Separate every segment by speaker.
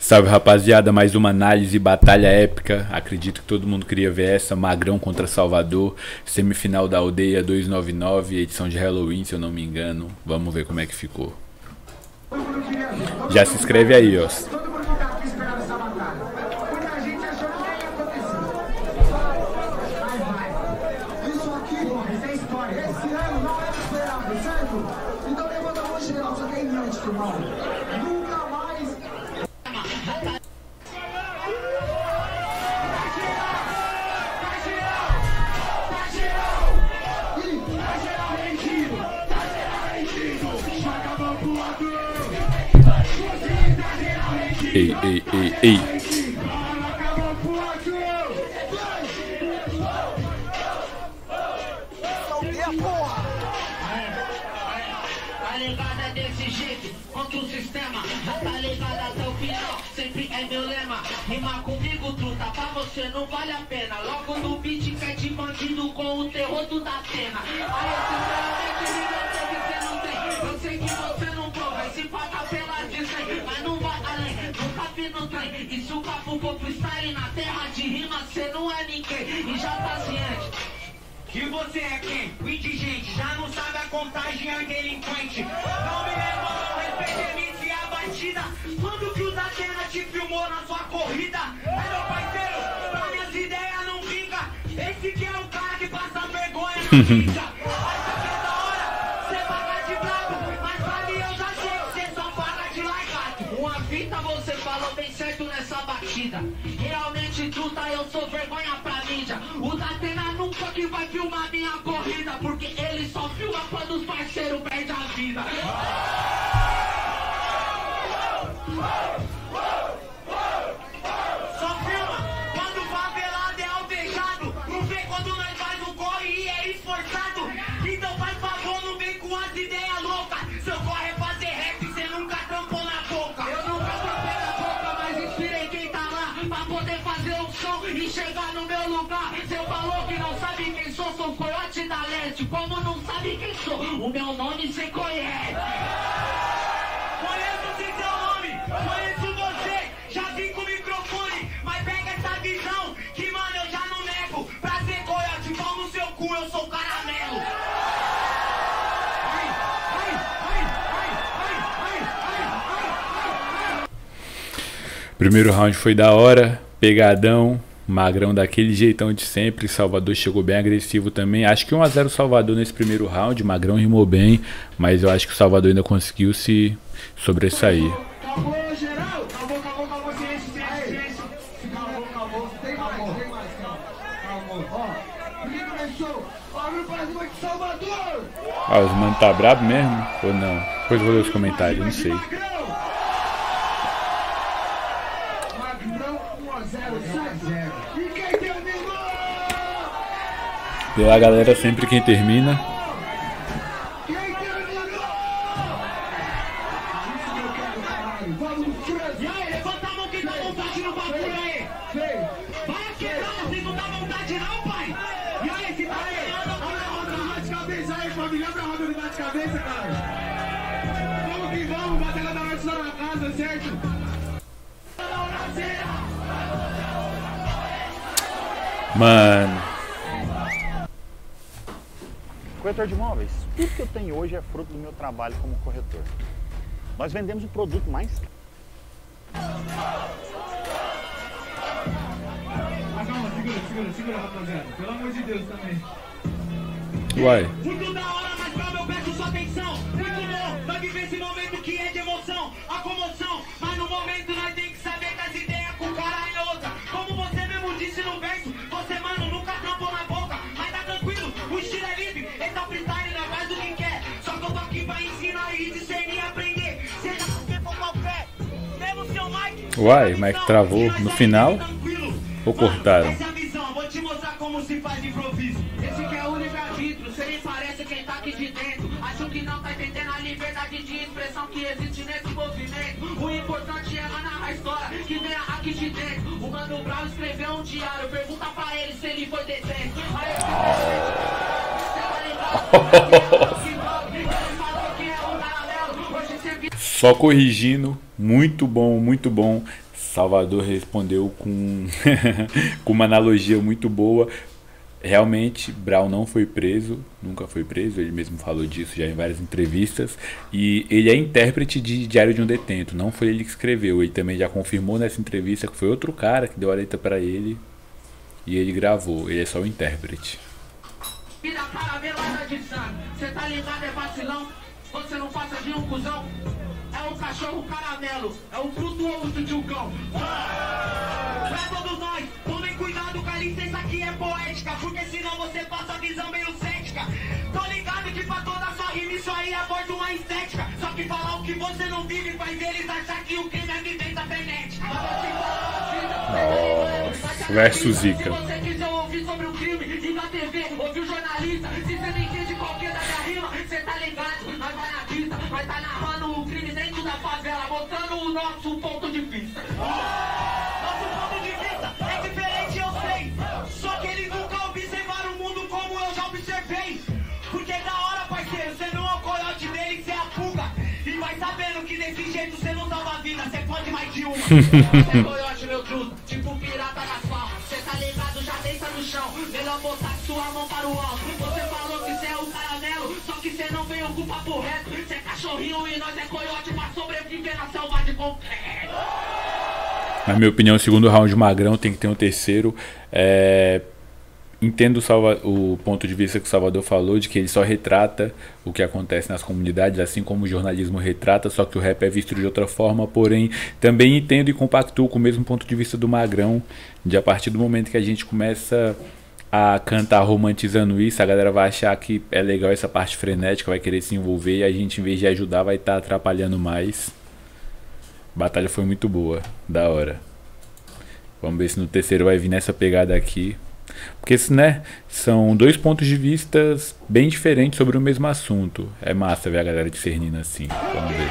Speaker 1: Salve rapaziada, mais uma análise, batalha épica. Acredito que todo mundo queria ver essa. Magrão contra Salvador, semifinal da Aldeia 299, edição de Halloween, se eu não me engano. Vamos ver como é que ficou. Já se inscreve aí, ó. Ei, ei, ei, ei.
Speaker 2: Tá ligada desse jeito, contra o sistema. Tá ligada até o final, sempre é meu lema. Rimar comigo, truta, pra você não vale a pena. Logo no beat, quer de bandido com o terror do da cena. Aí, sinceramente, eu sei que você não prova. E se paga pela dizer, mas não vai além. Nunca vi no trem. E se o papo for freestyle na terra de rima, cê não é ninguém. E já tá ciente que você é quem? O indigente, já não sabe a contagem, é delinquente. Não me leva, não respeite MC a batida. Quando que o Datena te filmou na sua corrida? É meu parceiro, pra minhas ideias não vinga. Esse que é o cara que passa vergonha na vida. Acha que é da hora, cê paga de brabo. Mas sabe, eu já sei que cê só paga de largado. Uma fita você falou bem certo nessa batida. Realmente truta, eu sou vergonha pra mídia. O Datena nunca que vai filmar minha corrida, porque ele só filma quando os parceiros perdem a vida. Só filma quando o favelado é alvejado. Não vê quando nós faz um corre e é esforçado. Então faz favor, não vem com as ideias loucas. Seu corre é fazer rap, cê nunca trampou na boca. Eu nunca trampei na boca, mas inspirei quem tá lá pra poder fazer um som e chegar no meu lugar. Cê falou que não sabe quem sou coiote da leste. Como não sabe quem sou, o meu nome cê conhece. Conheço sim seu nome, conheço você. Já vim com o microfone, mas pega essa visão que, mano, eu já não nego. Pra ser coiote, pau no seu cu, eu sou caramelo.
Speaker 1: Primeiro round foi da hora, pegadão. Magrão daquele jeitão de sempre. Salvador chegou bem agressivo também. Acho que 1 a 0 Salvador nesse primeiro round. Magrão rimou bem, mas eu acho que o Salvador ainda conseguiu se sobressair.
Speaker 2: Acabou, geral. Acabou, silêncio. Acabou. Tem mais. Ó, porque começou. Abre pra cima de Salvador.
Speaker 1: Ah, os mano tá brabo mesmo? Ou não? Depois eu vou ler os comentários, não sei. Pela galera, sempre quem termina.
Speaker 2: E aí, levanta a mão quem tá vontade no bagulho aí. Vai quebrar, vocês não dá vontade não, pai. E aí, se tá ganhando, abre a roda no bate-cabeça aí, família. Abre a roda no bate-cabeça, cara. Vamos que vamos, batalha da morte lá na casa, certo?
Speaker 1: Mano,
Speaker 3: Corretor de imóveis, tudo que eu tenho hoje é fruto do meu trabalho como corretor. Nós vendemos o produto mais...
Speaker 2: Calma, segura, rapaziada. Pelo amor de Deus também.
Speaker 1: uai.
Speaker 2: Muito da hora, mas calma, eu peço sua atenção. Muito bom, vai viver esse momento que é de emoção, a comoção. Mas no momento nós tem que saber que as ideias com o cara é outra. Como você mesmo disse no verso, você, mano, nunca trampou na boca. Mas tá tranquilo, o estilo é livre, ele tá freestyle, não faz o que quer. Só que eu tô aqui pra ensinar e discernir e aprender. Seja porque for qualquer, mesmo seu Mike.
Speaker 1: Uai, o Mike travou no final ou cortaram?
Speaker 2: Essa é a visão, vou te mostrar como se faz improviso. Esse que é o livre-arbítrio, cê nem parece quem tá aqui de dentro. Acho que não tá entendendo a liberdade de expressão que existe nesse movimento. O importante é narrar a história que vem aqui de dentro. O Mano Brown escreveu um diário, pergunta pra ele se ele foi detento. Aí
Speaker 1: Só corrigindo, muito bom, muito bom. Salvador respondeu com, com uma analogia muito boa. Realmente, Brown não foi preso, nunca foi preso, ele mesmo falou disso já em várias entrevistas. E ele é intérprete de Diário de um Detento, não foi ele que escreveu. Ele também já confirmou nessa entrevista que foi outro cara que deu a letra pra ele e ele gravou, ele é só o intérprete.
Speaker 2: Vida caramelada de sangue, cê tá ligado, é vacilão, você não passa de um cuzão. É o cachorro caramelo, é o frutuoso do tchugão. Pra todos nós, tomem cuidado com a licença que é poética, porque senão você passa a visão meio cética. Tô ligado que pra toda sua rima isso aí aborda uma estética. Só que falar o que você não vive faz eles achar que o crime é vivência frenética.
Speaker 1: Nossa, versus Zica.
Speaker 2: Se você quiser ouvir sobre o crime, e na TV, ouvir o jornalista. Se você não entende qualquer da minha rima, cê tá ligado, nós vai na pista, nós tá narrando o crime dentro da favela, botando o nosso ponto de vista. Nosso ponto de vista é diferente, eu sei. Só que eles nunca observaram o mundo como eu já observei. Porque da hora, parceiro, você não é o coiote dele, você é a fuga. E vai sabendo que desse jeito você não salva a vida, você pode mais de uma. Você é coiote, meu truta, tipo pirata na sala. Você tá ligado, já deita no chão. Melhor botar sua mão para o alto. Você falou que você é o caramelo, só que você não veio com o papo reto. Você é cachorrinho e nós é coiote pra sobreviver na selva de concreto.
Speaker 1: Na minha opinião, o segundo round Magrão tem que ter um terceiro. Entendo o ponto de vista que o Salvador falou, de que ele só retrata o que acontece nas comunidades, assim como o jornalismo retrata, só que o rap é visto de outra forma. Porém, também entendo e compactuo com o mesmo ponto de vista do Magrão, de a partir do momento que a gente começa a cantar romantizando isso, a galera vai achar que é legal essa parte frenética, vai querer se envolver, e a gente, em vez de ajudar, vai estar atrapalhando mais. A batalha foi muito boa, da hora. Vamos ver se no terceiro vai vir nessa pegada aqui. Porque, né, são dois pontos de vista bem diferentes sobre o mesmo assunto. É massa ver a galera discernindo assim. Vamos ver.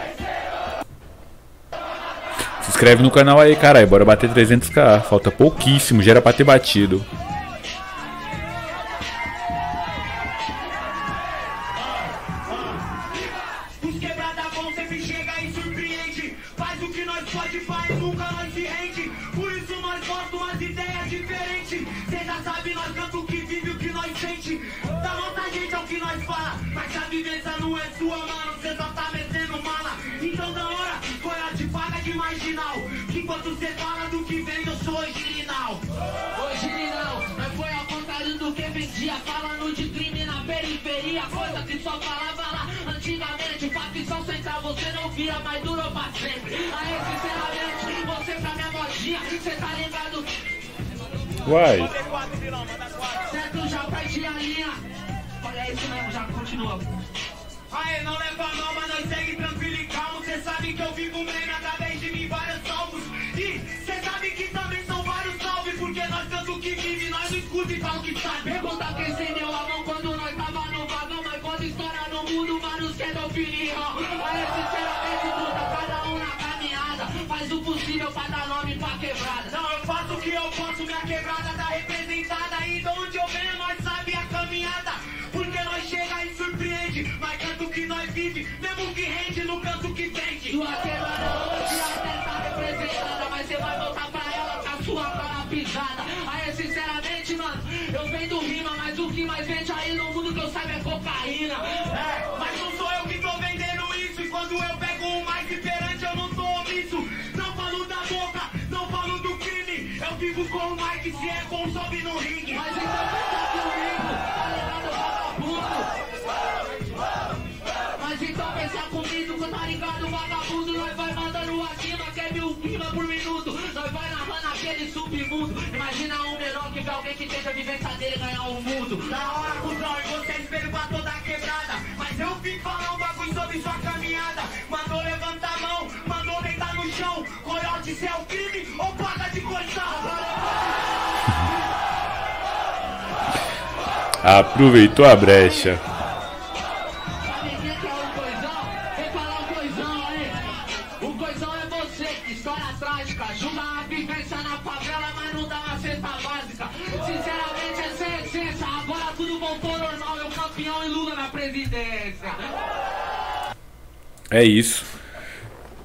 Speaker 1: Se inscreve no canal aí, caralho. Bora bater 300k. Falta pouquíssimo, já era pra ter batido.
Speaker 2: Os quebrada bom sempre chega e surpreende. Faz o que nós pode, faz, nunca nós se rende. Por isso nós botamos umas ideias diferentes. Cê já sabe, nós canta o que vive, o que nós sente. Da nossa gente é o que nós fala. Mas a vivência não é sua, mano, cê só tá metendo mala. Então da hora, coiote paga de marginal. Que enquanto cê fala do que vem, eu sou original. Original, mas foi ao contrário do que vendia. Falando de crime na periferia, coisa que só falava lá antigamente. Facção central você não via, mas durou pra sempre. Aí sinceramente, você pra minha modinha, cê tá ligado?
Speaker 1: Uai.
Speaker 2: Certo, já perdi a linha. Olha isso mesmo, já continua. Aê, não leva mal, mas nós segue tranquilo e calmo. Cê sabe que eu vivo mesmo através de mim vários salvos. E cê sabe que também são vários salves. Porque nós tanto que vive, nós não escuta e fala o que sabe. Pergunta quem estendeu a mão quando nós tava no vagão. Mas quando estoura no mundo, vários querem opinião. Aê, sinceramente, puta, cada um na caminhada. Faz o possível pra dar nome pra quebrada. Não, eu faço o que eu posso, minha quebrada tá representada. E de onde eu venho, nós sabe a caminhada. Porque nós chega e surpreende. Mas canto que nós vive, mesmo que rende no canto que vende. Sua quebrada hoje até tá representada, mas você vai voltar pra ela com a sua cara pisada. Aí sinceramente, mano, eu vendo rima, mas o que mais vende aí no mundo que eu saiba é cocaína. Mas não sou eu que tô vendendo isso. E quando eu pego um mais diferente, eu não tô omisso. Não falo da boca, não falo do crime. Eu vivo com o Mike, se é bom, sobe no ringue. Mas então pensa comigo, tá ligado, vagabundo? Mas então pensa comigo, tá ligado, vagabundo? Nós vai mandando acima, que é 1000 rima por minuto. Nós vai narrando aquele submundo. Imagina um menor que vê alguém que tenta a vivência dele ganhar o mundo. Da hora, cuzão, e você é espelho pra toda a quebrada. Mas eu vim falar um bagulho sobre sua caminhada. Mandou levantar a mão, mandou deitar no chão. Coiote, cê é o crime ou paga de coição?
Speaker 1: Aproveitou a brecha.
Speaker 2: Sabe quem que é o coisão? Vem falar o coisão aí. O coisão é você, história trágica. Julga a vivência na favela, mas não dá uma cesta básica. Sinceramente, essa é a essência. Agora tudo voltou normal. Eu campeão e Lula na presidência.
Speaker 1: É isso.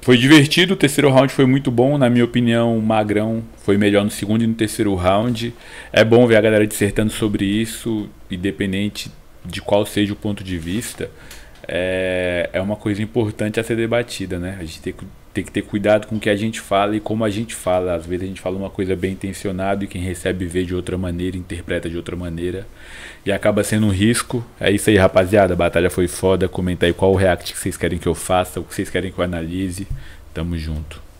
Speaker 1: Foi divertido, o terceiro round foi muito bom. Na minha opinião, o Magrão foi melhor no segundo e no terceiro round. É bom ver a galera dissertando sobre isso, independente de qual seja o ponto de vista. É uma coisa importante a ser debatida, né? A gente tem que ter cuidado com o que a gente fala e como a gente fala. Às vezes a gente fala uma coisa bem intencionada e quem recebe vê de outra maneira, interpreta de outra maneira e acaba sendo um risco. É isso aí, rapaziada. A batalha foi foda. Comenta aí qual o react que vocês querem que eu faça, o que vocês querem que eu analise. Tamo junto.